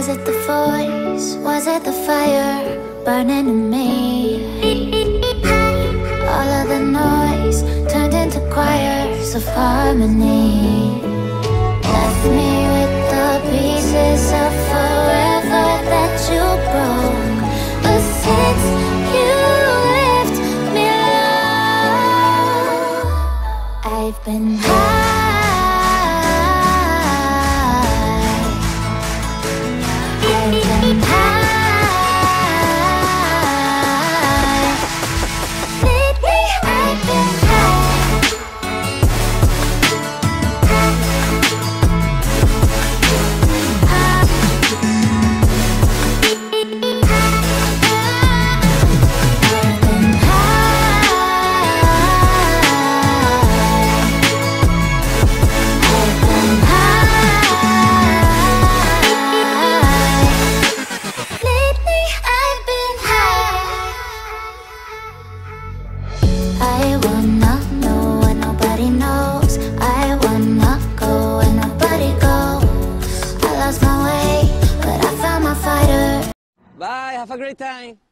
it the voice? Was it the fire burning in me? All of the noise turned into choirs of harmony. Left me with the pieces of forever that you broke. But since you left me alone, I've been high. I've been high. Lately I've been I wanna know what nobody knows. I wanna go where nobody goes. I lost my way, but I found my fighter. Bye, have a great time.